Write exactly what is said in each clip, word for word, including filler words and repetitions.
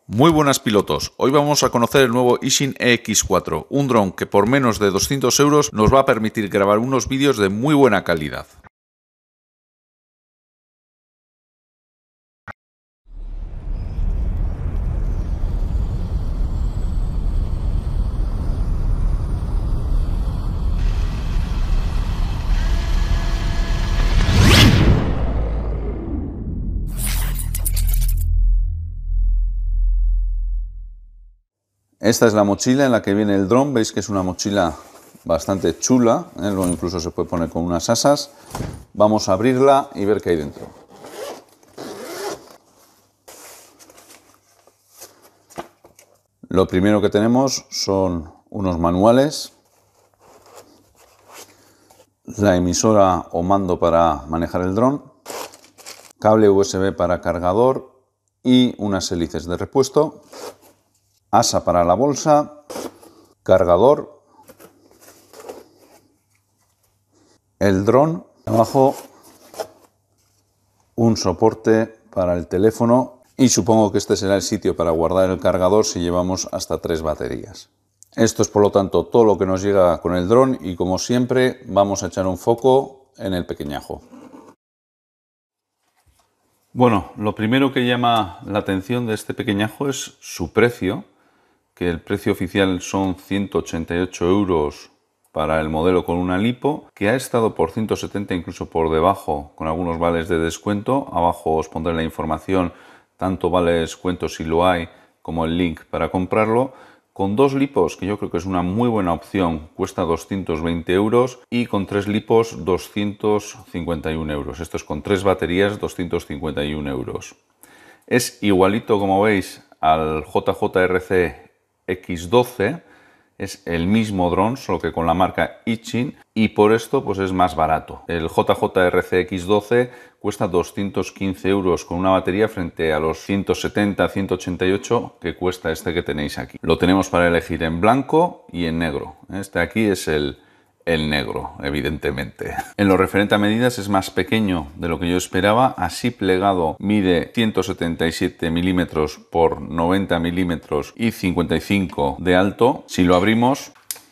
Muy buenas pilotos, hoy vamos a conocer el nuevo Ishin E X cuatro, un dron que por menos de doscientos euros nos va a permitir grabar unos vídeos de muy buena calidad. Esta es la mochila en la que viene el dron. Veis que es una mochila bastante chula, ¿eh? Luego incluso se puede poner con unas asas. Vamos a abrirla y ver qué hay dentro. Lo primero que tenemos son unos manuales, la emisora o mando para manejar el dron, cable U S B para cargador y unas hélices de repuesto, asa para la bolsa, cargador, el dron, abajo un soporte para el teléfono y supongo que este será el sitio para guardar el cargador si llevamos hasta tres baterías. Esto es por lo tanto todo lo que nos llega con el dron y como siempre vamos a echar un foco en el pequeñajo. Bueno, lo primero que llama la atención de este pequeñajo es su precio, que el precio oficial son ciento ochenta y ocho euros para el modelo con una lipo, que ha estado por ciento setenta incluso por debajo con algunos vales de descuento. Abajo os pondré la información, tanto vale de descuento si lo hay como el link para comprarlo. Con dos lipos, que yo creo que es una muy buena opción, cuesta doscientos veinte euros y con tres lipos doscientos cincuenta y un euros. Esto es con tres baterías, doscientos cincuenta y un euros. Es igualito, como veis, al J J R C X doce, es el mismo dron, solo que con la marca Ishin, y por esto pues es más barato. El J J R C X doce cuesta doscientos quince euros con una batería frente a los ciento setenta, ciento ochenta y ocho que cuesta este que tenéis aquí. Lo tenemos para elegir en blanco y en negro. Este aquí es el el negro, evidentemente. En lo referente a medidas es más pequeño de lo que yo esperaba. Así plegado mide ciento setenta y siete milímetros por noventa milímetros y cincuenta y cinco de alto. Si lo abrimos,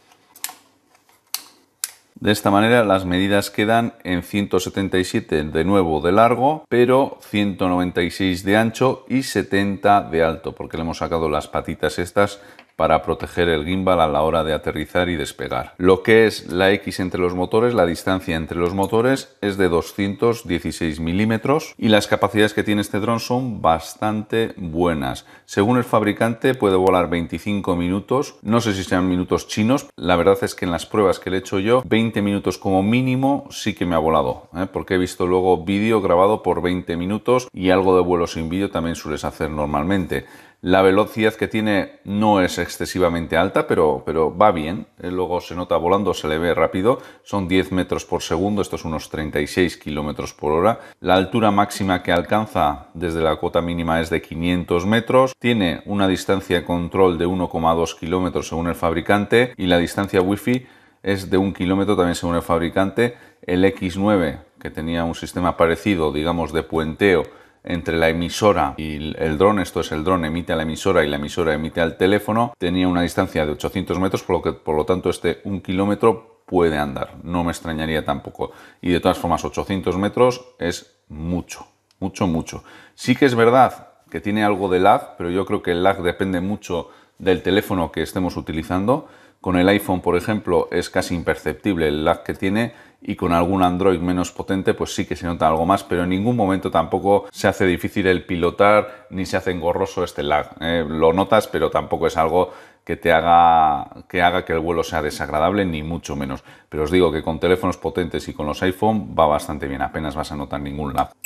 de esta manera las medidas quedan en ciento setenta y siete de nuevo de largo, pero ciento noventa y seis de ancho y setenta de alto, porque le hemos sacado las patitas estas para proteger el gimbal a la hora de aterrizar y despegar. Lo que es la X entre los motores, la distancia entre los motores es de doscientos dieciséis milímetros y las capacidades que tiene este dron son bastante buenas. Según el fabricante puede volar veinticinco minutos, no sé si sean minutos chinos, la verdad es que en las pruebas que le he hecho yo, veinte minutos como mínimo sí que me ha volado, ¿eh? Porque he visto luego vídeo grabado por veinte minutos y algo de vuelo sin vídeo también sueles hacer normalmente. La velocidad que tiene no es excesivamente alta, pero, pero va bien. Luego se nota volando, se le ve rápido. Son diez metros por segundo, esto es unos treinta y seis kilómetros por hora. La altura máxima que alcanza desde la cota mínima es de quinientos metros. Tiene una distancia de control de uno coma dos kilómetros según el fabricante y la distancia wifi es de un kilómetro también según el fabricante. El X nueve, que tenía un sistema parecido, digamos, de puenteo entre la emisora y el dron, esto es el dron emite a la emisora y la emisora emite al teléfono, tenía una distancia de ochocientos metros, por lo que por lo tanto este un kilómetro puede andar, no me extrañaría tampoco. Y de todas formas ochocientos metros es mucho, mucho, mucho. Sí que es verdad que tiene algo de lag, pero yo creo que el lag depende mucho del teléfono que estemos utilizando. Con el iPhone, por ejemplo, es casi imperceptible el lag que tiene y con algún Android menos potente pues sí que se nota algo más, pero en ningún momento tampoco se hace difícil el pilotar ni se hace engorroso este lag. Eh, lo notas, pero tampoco es algo que te haga que, haga que el vuelo sea desagradable, ni mucho menos. Pero os digo que con teléfonos potentes y con los iPhone va bastante bien, apenas vas a notar ningún lag.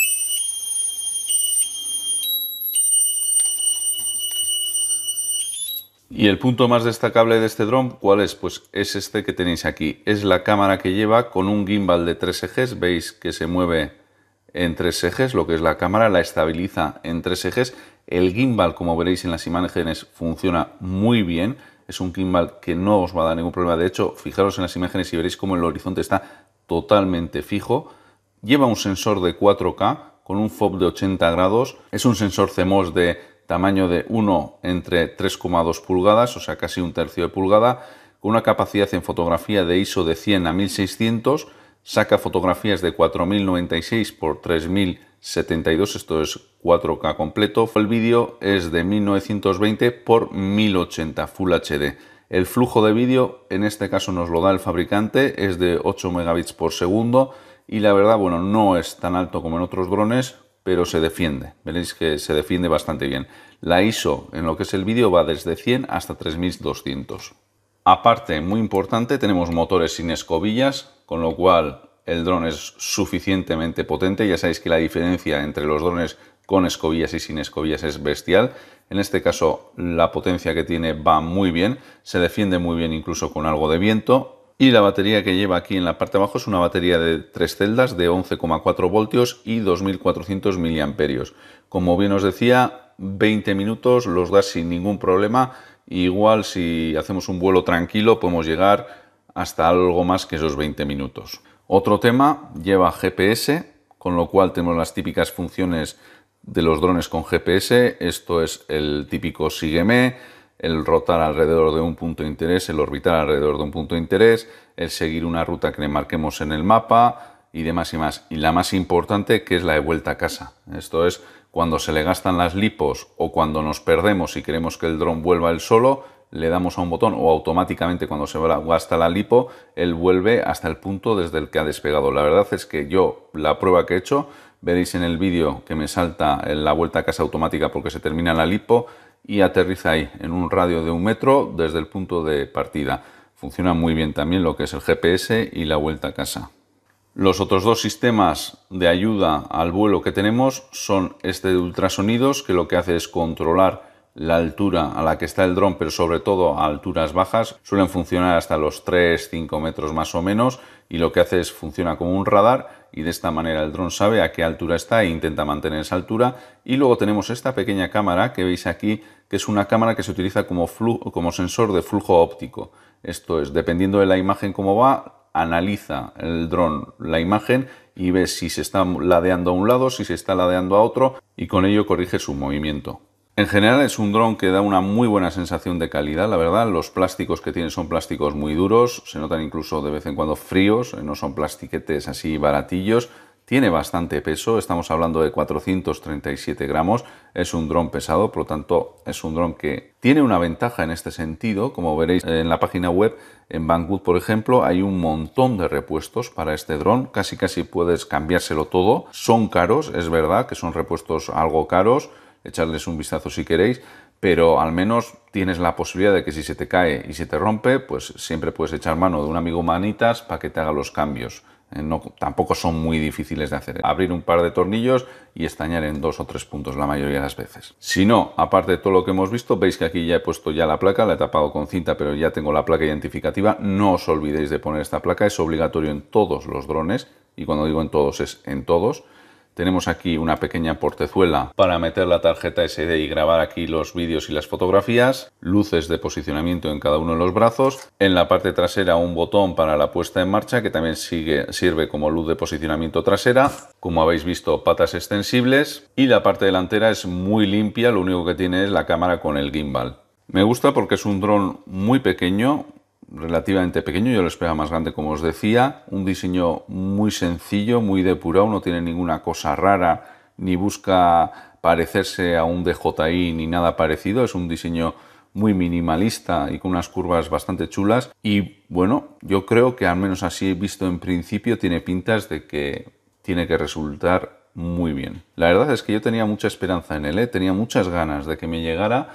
Y el punto más destacable de este dron, ¿cuál es? Pues es este que tenéis aquí. Es la cámara que lleva con un gimbal de tres ejes. Veis que se mueve en tres ejes, lo que es la cámara, la estabiliza en tres ejes. El gimbal, como veréis en las imágenes, funciona muy bien. Es un gimbal que no os va a dar ningún problema. De hecho, fijaros en las imágenes y veréis cómo el horizonte está totalmente fijo. Lleva un sensor de cuatro K con un F O V de ochenta grados. Es un sensor C M O S de tamaño de uno entre tres coma dos pulgadas, o sea, casi un tercio de pulgada, con una capacidad en fotografía de I S O de cien a mil seiscientos, saca fotografías de cuatro mil noventa y seis por tres mil setenta y dos, esto es cuatro K completo. El vídeo es de mil novecientos veinte por mil ochenta Full H D. El flujo de vídeo, en este caso nos lo da el fabricante, es de ocho megabits por segundo y la verdad, bueno, no es tan alto como en otros drones, pero se defiende. Veréis que se defiende bastante bien. La I S O en lo que es el vídeo va desde cien hasta tres mil doscientos. Aparte, muy importante, tenemos motores sin escobillas, con lo cual el dron es suficientemente potente. Ya sabéis que la diferencia entre los drones con escobillas y sin escobillas es bestial. En este caso, la potencia que tiene va muy bien, se defiende muy bien incluso con algo de viento. Y la batería que lleva aquí en la parte de abajo es una batería de tres celdas de once coma cuatro voltios y dos mil cuatrocientos miliamperios. Como bien os decía, veinte minutos los da sin ningún problema. Igual si hacemos un vuelo tranquilo podemos llegar hasta algo más que esos veinte minutos. Otro tema, lleva G P S, con lo cual tenemos las típicas funciones de los drones con G P S. Esto es el típico sígueme, el rotar alrededor de un punto de interés, el orbitar alrededor de un punto de interés, el seguir una ruta que le marquemos en el mapa y demás y más. Y la más importante, que es la de vuelta a casa. Esto es cuando se le gastan las lipos o cuando nos perdemos y queremos que el dron vuelva él solo, le damos a un botón o automáticamente cuando se gasta la lipo, él vuelve hasta el punto desde el que ha despegado. La verdad es que yo, la prueba que he hecho, veréis en el vídeo que me salta la vuelta a casa automática porque se termina la lipo y aterriza ahí en un radio de un metro desde el punto de partida. Funciona muy bien también lo que es el G P S y la vuelta a casa. Los otros dos sistemas de ayuda al vuelo que tenemos son este de ultrasonidos, que lo que hace es controlar la altura a la que está el dron, pero sobre todo a alturas bajas. Suelen funcionar hasta los tres a cinco metros más o menos y lo que hace es funciona como un radar y de esta manera el dron sabe a qué altura está e intenta mantener esa altura. Y luego tenemos esta pequeña cámara que veis aquí, que es una cámara que se utiliza como, como sensor de flujo óptico. Esto es, dependiendo de la imagen cómo va, analiza el dron la imagen y ve si se está ladeando a un lado, si se está ladeando a otro y con ello corrige su movimiento. En general es un dron que da una muy buena sensación de calidad, la verdad. Los plásticos que tiene son plásticos muy duros, se notan incluso de vez en cuando fríos, no son plastiquetes así baratillos. Tiene bastante peso, estamos hablando de cuatrocientos treinta y siete gramos, es un dron pesado, por lo tanto es un dron que tiene una ventaja en este sentido. Como veréis en la página web, en Banggood por ejemplo, hay un montón de repuestos para este dron, casi casi puedes cambiárselo todo. Son caros, es verdad que son repuestos algo caros, echarles un vistazo si queréis, pero al menos tienes la posibilidad de que si se te cae y se te rompe, pues siempre puedes echar mano de un amigo manitas para que te haga los cambios. No, tampoco son muy difíciles de hacer. Abrir un par de tornillos y estañar en dos o tres puntos la mayoría de las veces. Si no, aparte de todo lo que hemos visto, veis que aquí ya he puesto ya la placa, la he tapado con cinta, pero ya tengo la placa identificativa. No os olvidéis de poner esta placa, es obligatorio en todos los drones, y cuando digo en todos es en todos. Tenemos aquí una pequeña portezuela para meter la tarjeta ese de y grabar aquí los vídeos y las fotografías, luces de posicionamiento en cada uno de los brazos, en la parte trasera un botón para la puesta en marcha que también sigue, sirve como luz de posicionamiento trasera, como habéis visto patas extensibles, y la parte delantera es muy limpia, lo único que tiene es la cámara con el gimbal. Me gusta porque es un dron muy pequeño, relativamente pequeño, yo lo esperaba más grande como os decía, un diseño muy sencillo, muy depurado, no tiene ninguna cosa rara, ni busca parecerse a un D J I ni nada parecido, es un diseño muy minimalista y con unas curvas bastante chulas y bueno, yo creo que al menos así visto en principio tiene pintas de que tiene que resultar muy bien. La verdad es que yo tenía mucha esperanza en él, ¿eh? Tenía muchas ganas de que me llegara.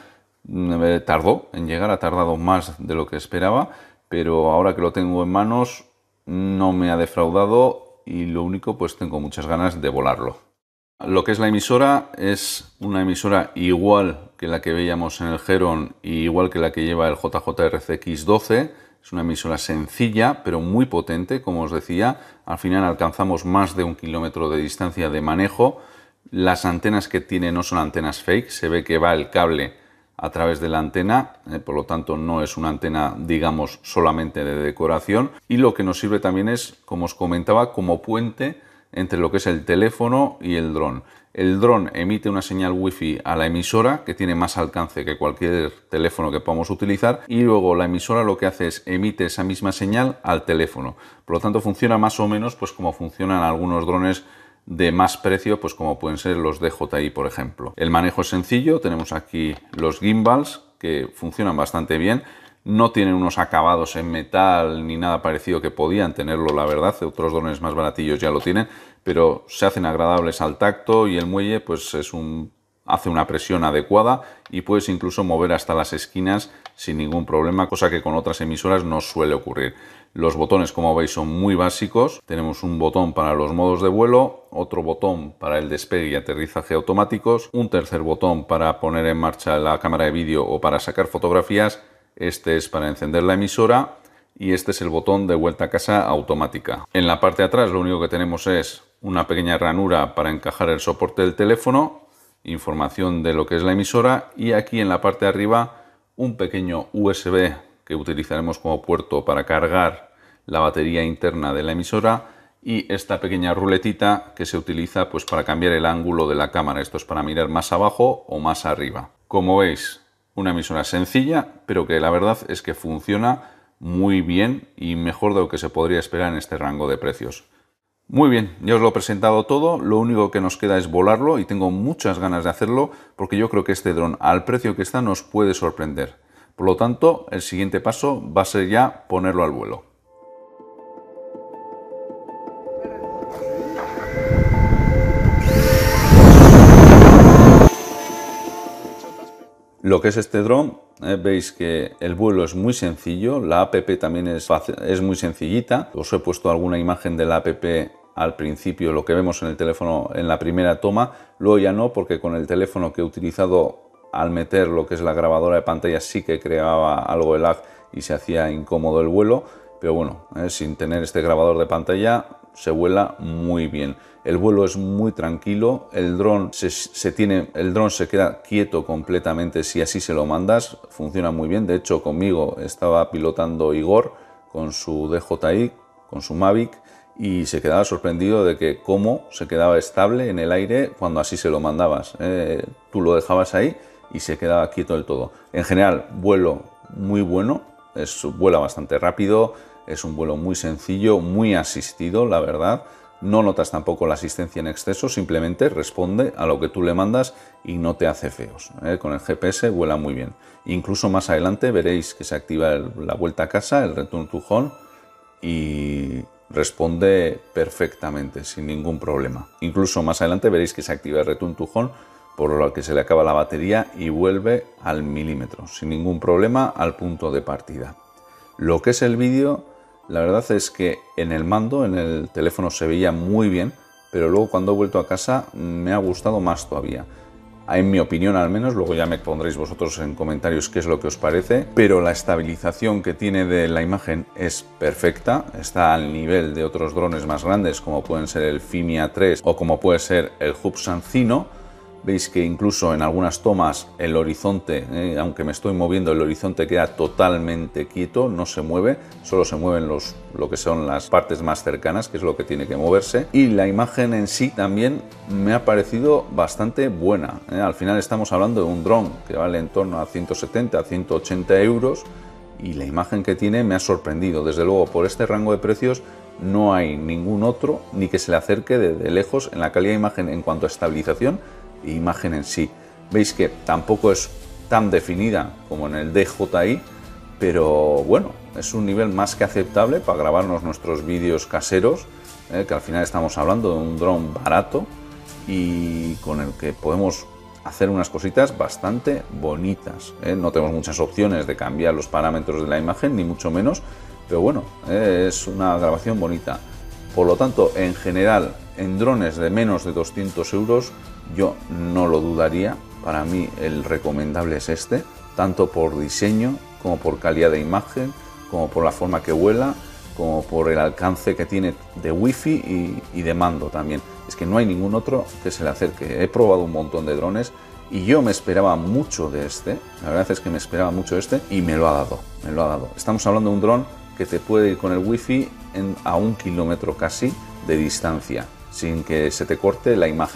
Me tardó en llegar, ha tardado más de lo que esperaba, pero ahora que lo tengo en manos no me ha defraudado y lo único, pues tengo muchas ganas de volarlo. Lo que es la emisora es una emisora igual que la que veíamos en el Heron y igual que la que lleva el J J R C X doce. Es una emisora sencilla pero muy potente, como os decía. Al final alcanzamos más de un kilómetro de distancia de manejo. Las antenas que tiene no son antenas fake, se ve que va el cable a través de la antena, eh, por lo tanto no es una antena, digamos, solamente de decoración, y lo que nos sirve también es, como os comentaba, como puente entre lo que es el teléfono y el dron. El dron emite una señal wifi a la emisora que tiene más alcance que cualquier teléfono que podamos utilizar, y luego la emisora lo que hace es emite esa misma señal al teléfono. Por lo tanto funciona más o menos pues como funcionan algunos drones de más precio, pues como pueden ser los D J I, por ejemplo. El manejo es sencillo, tenemos aquí los gimbals que funcionan bastante bien. No tienen unos acabados en metal ni nada parecido, que podían tenerlo, la verdad. Otros drones más baratillos ya lo tienen, pero se hacen agradables al tacto, y el muelle pues es un, hace una presión adecuada y puedes incluso mover hasta las esquinas sin ningún problema, cosa que con otras emisoras no suele ocurrir. Los botones, como veis, son muy básicos. Tenemos un botón para los modos de vuelo, otro botón para el despegue y aterrizaje automáticos, un tercer botón para poner en marcha la cámara de vídeo o para sacar fotografías. Este es para encender la emisora y este es el botón de vuelta a casa automática. En la parte de atrás lo único que tenemos es una pequeña ranura para encajar el soporte del teléfono, información de lo que es la emisora, y aquí en la parte de arriba un pequeño U S B que utilizaremos como puerto para cargar la batería interna de la emisora, y esta pequeña ruletita que se utiliza pues para cambiar el ángulo de la cámara. Esto es para mirar más abajo o más arriba. Como veis, una emisora sencilla, pero que la verdad es que funciona muy bien y mejor de lo que se podría esperar en este rango de precios. Muy bien, ya os lo he presentado todo, lo único que nos queda es volarlo, y tengo muchas ganas de hacerlo porque yo creo que este dron, al precio que está, nos puede sorprender. Por lo tanto, el siguiente paso va a ser ya ponerlo al vuelo. Lo que es este dron, eh, veis que el vuelo es muy sencillo, la app también es, fácil, es muy sencillita. Os he puesto alguna imagen de la app al principio, lo que vemos en el teléfono en la primera toma, luego ya no, porque con el teléfono que he utilizado, al meter lo que es la grabadora de pantalla, sí que creaba algo de lag y se hacía incómodo el vuelo, pero bueno, eh, sin tener este grabador de pantalla se vuela muy bien. El vuelo es muy tranquilo, el dron se, se tiene, el dron se queda quieto completamente si así se lo mandas, funciona muy bien. De hecho, conmigo estaba pilotando Igor con su D J I, con su Mavic, y se quedaba sorprendido de que cómo se quedaba estable en el aire cuando así se lo mandabas. Eh, tú lo dejabas ahí y se quedaba quieto del todo. En general, vuelo muy bueno, es, vuela bastante rápido, es un vuelo muy sencillo, muy asistido, la verdad. No notas tampoco la asistencia en exceso, simplemente responde a lo que tú le mandas y no te hace feos. ¿eh? Con el G P S vuela muy bien. Incluso más adelante veréis que se activa el, la vuelta a casa, el Return to Home, y responde perfectamente, sin ningún problema. Incluso más adelante veréis que se activa el Return to Home, por lo que se le acaba la batería y vuelve al milímetro, sin ningún problema, al punto de partida. Lo que es el vídeo, la verdad es que en el mando, en el teléfono, se veía muy bien, pero luego cuando he vuelto a casa me ha gustado más todavía. En mi opinión al menos, luego ya me pondréis vosotros en comentarios qué es lo que os parece, pero la estabilización que tiene de la imagen es perfecta, está al nivel de otros drones más grandes como pueden ser el Fimia tres o como puede ser el Hubsan Zino. Veis que incluso en algunas tomas el horizonte, eh, aunque me estoy moviendo, el horizonte queda totalmente quieto, no se mueve, solo se mueven los, lo que son las partes más cercanas, que es lo que tiene que moverse. Y la imagen en sí también me ha parecido bastante buena. Eh. Al final estamos hablando de un dron que vale en torno a ciento setenta a ciento ochenta euros, y la imagen que tiene me ha sorprendido. Desde luego, por este rango de precios no hay ningún otro ni que se le acerque de, de lejos en la calidad de imagen en cuanto a estabilización e imagen en sí. Veis que tampoco es tan definida como en el D J I, pero bueno, es un nivel más que aceptable para grabarnos nuestros vídeos caseros, eh, que al final estamos hablando de un dron barato y con el que podemos hacer unas cositas bastante bonitas. eh. No tenemos muchas opciones de cambiar los parámetros de la imagen, ni mucho menos, pero bueno, eh, es una grabación bonita. Por lo tanto, en general, en drones de menos de doscientos euros, yo no lo dudaría. Para mí el recomendable es este, tanto por diseño como por calidad de imagen, como por la forma que vuela, como por el alcance que tiene de wifi y, y de mando también. Es que no hay ningún otro que se le acerque. He probado un montón de drones y yo me esperaba mucho de este. La verdad es que me esperaba mucho de este y me lo ha dado, me lo ha dado. Estamos hablando de un dron que te puede ir con el wifi en, a un kilómetro casi de distancia, sin que se te corte la imagen.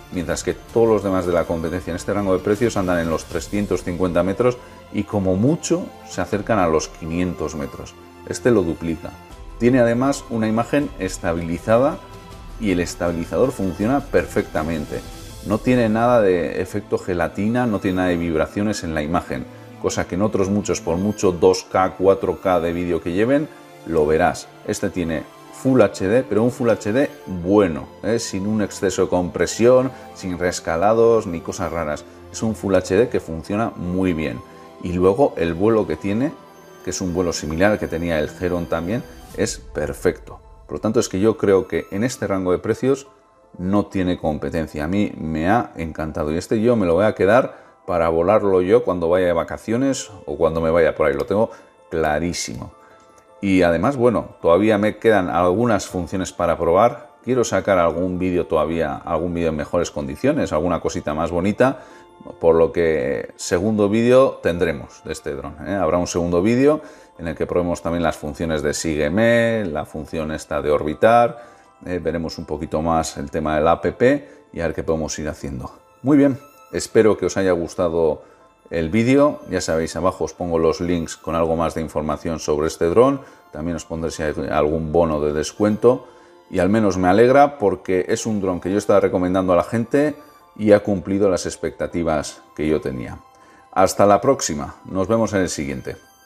mientras que todos los demás de la competencia en este rango de precios andan en los trescientos cincuenta metros y como mucho se acercan a los quinientos metros. Este lo duplica. Tiene además una imagen estabilizada y el estabilizador funciona perfectamente. No tiene nada de efecto gelatina, no tiene nada de vibraciones en la imagen, cosa que en otros muchos, por mucho dos K, cuatro K de vídeo que lleven, lo verás. Este tiene Full H D, pero un Full H D bueno, ¿eh? Sin un exceso de compresión, sin rescalados ni cosas raras. Es un Full H D que funciona muy bien. Y luego el vuelo que tiene, que es un vuelo similar al que tenía el Heron también, es perfecto. Por lo tanto, es que yo creo que en este rango de precios no tiene competencia. A mí me ha encantado y este yo me lo voy a quedar para volarlo yo cuando vaya de vacaciones o cuando me vaya por ahí. Lo tengo clarísimo. Y además, bueno, todavía me quedan algunas funciones para probar. Quiero sacar algún vídeo todavía, algún vídeo en mejores condiciones, alguna cosita más bonita, por lo que segundo vídeo tendremos de este dron, ¿eh? Habrá un segundo vídeo en el que probemos también las funciones de sígueme, la función esta de orbitar, eh, veremos un poquito más el tema del app y a ver qué podemos ir haciendo. Muy bien, espero que os haya gustado el vídeo. Ya sabéis, abajo os pongo los links con algo más de información sobre este dron, también os pondré si hay algún bono de descuento y al menos me alegra porque es un dron que yo estaba recomendando a la gente y ha cumplido las expectativas que yo tenía. Hasta la próxima, nos vemos en el siguiente.